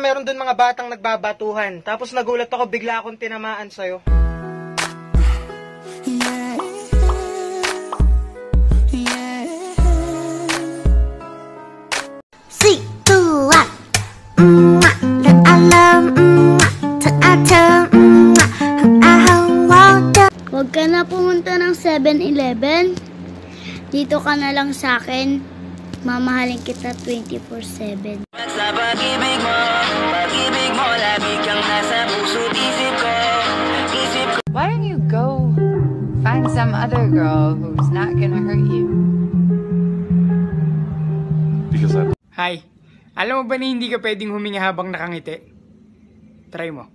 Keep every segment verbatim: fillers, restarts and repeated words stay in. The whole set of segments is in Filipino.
meron dun mga batang nagbabatuhan. Tapos nagulat ako, bigla akong tinamaan sa'yo. Yeah, yeah. Situat, mwah, dan alam, mwah, taatam, mwah, ahawada. Huwag ka na pumunta ng seven eleven. Dito ka na lang sa akin. Mamahalin kita twenty-four seven. Sa pag-ibig mo, pag-ibig mo, lagi kang nasa puso't isip ko, isip ko. Why don't you go find some other girl who's not gonna hurt you? Because I... Hi, alam mo ba na hindi ka pwedeng huminga habang nakangiti? Try mo.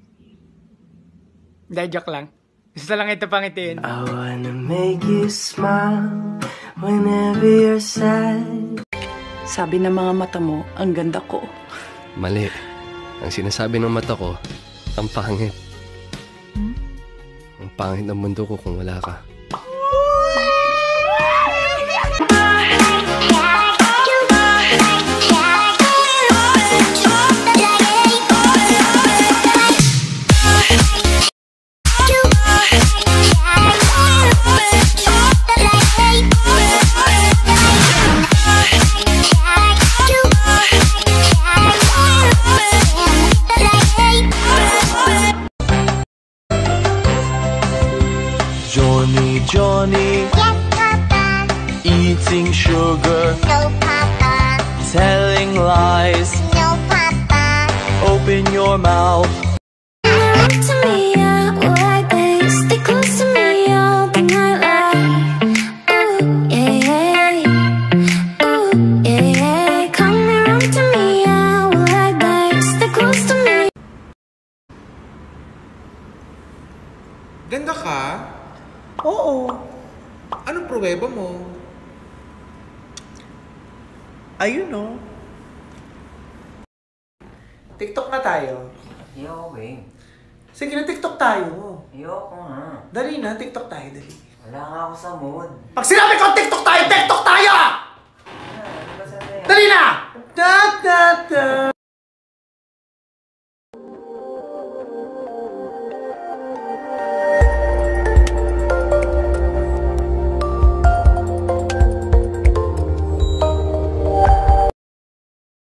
Hindi, joke lang. Gusto lang ito pangitiin. I wanna make you smile whenever you're sad. Sabi ng mga mata mo, ang ganda ko. Mali. Ang sinasabi ng mata ko, ang pangit. Hmm? Ang pangit ng mundo ko kung wala ka. Johnny, Johnny, Yes, Papa. eating sugar, No, Papa. telling lies. No, Papa. Open your mouth. Come to me, yeah, like this. Stay close to me all the night, like. Ooh, yeah, yeah. Ooh, yeah, yeah. Come around to me, yeah, like this. Stay close to me. Ganda ka? Oo. Anong pruweba mo? Ayun o. TikTok na tayo. Ayoko eh. Sige na, TikTok tayo. Ayoko nga. Dali na, TikTok tayo, dali. Wala nga ako sa mood. Pag sinabi ko TikTok tayo, TikTok tayo! Ano ba sabi? Dali na! Da, da, da.